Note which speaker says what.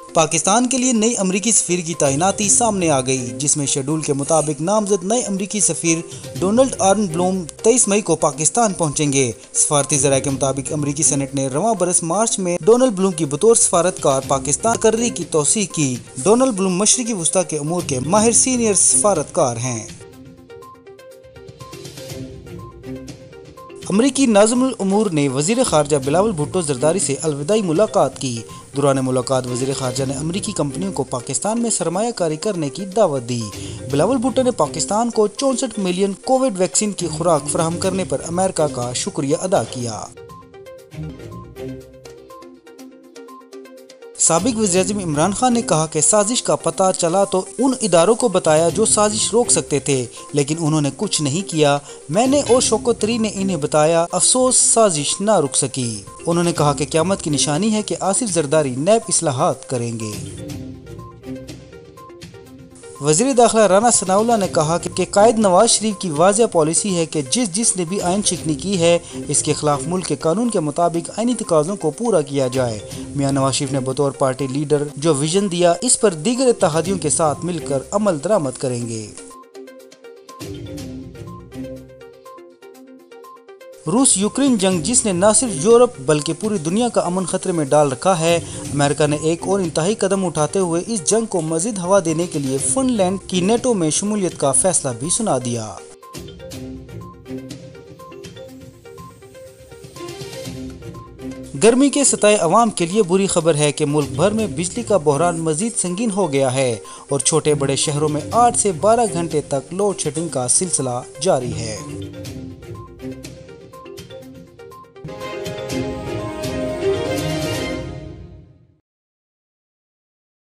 Speaker 1: पाकिस्तान के लिए नई अमरीकी सफीर की तैनाती सामने आ गई, जिसमें शेड्यूल के मुताबिक नामजद नए अमरीकी सफीर डोनाल्ड आर्न ब्लूम 23 मई को पाकिस्तान पहुंचेंगे। सफारती ज़राए के मुताबिक अमरीकी सेनेट ने रवां बरस मार्च में डोनाल्ड ब्लूम की बतौर सफारतकार पाकिस्तान तकर्री की तौसीक की। डोनाल्ड ब्लूम मशरिकी वुस्ता के अमूर के माहिर सीनियर सफारतकार हैं। अमरीकी नाज़िमुल उमूर ने वज़ीर ख़ारजा बिलावल भुट्टो ज़रदारी से अलविदाई मुलाकात की। दौरान मुलाकात वज़ीर ख़ारजा ने अमरीकी कंपनियों को पाकिस्तान में सरमायाकारी करने की दावत दी। बिलावल भुट्टो ने पाकिस्तान को 64 मिलियन कोविड वैक्सीन की खुराक फराहम करने पर अमेरिका का शुक्रिया अदा किया। साबिक वज़ीर-ए-आज़म इमरान खान ने कहा कि साजिश का पता चला तो उन इदारों को बताया जो साजिश रोक सकते थे, लेकिन उन्होंने कुछ नहीं किया। मैंने और शौकत तरीन ने इन्हें बताया, अफसोस साजिश ना रुक सकी। उन्होंने कहा कि क़यामत की निशानी है कि आसिफ जरदारी नैब इस्लाहात करेंगे। वज़ीर दाखिला राना सनाउल्लाह ने कहा कि कायद नवाज शरीफ की वाज़ेह पॉलिसी है कि जिसने भी आइन शिकनी की है, इसके खिलाफ मुल्क के कानून के मुताबिक आइनी तकाज़ों को पूरा किया जाए। मियां नवाज शरीफ ने बतौर पार्टी लीडर जो विजन दिया, इस पर दीगर इत्तेहादियों के साथ मिलकर अमल दरामद करेंगे। रूस यूक्रेन जंग, जिसने न सिर्फ यूरोप बल्कि पूरी दुनिया का अमन खतरे में डाल रखा है। अमेरिका ने एक और इंतहाई कदम उठाते हुए इस जंग को मजीद हवा देने के लिए फिनलैंड की नेटो में शमूलियत का फैसला भी सुना दिया। गर्मी के सताए अवाम के लिए बुरी खबर है कि मुल्क भर में बिजली का बहरान मजीद संगीन हो गया है और छोटे बड़े शहरों में 8 से 12 घंटे तक लोड शेडिंग का सिलसिला जारी है।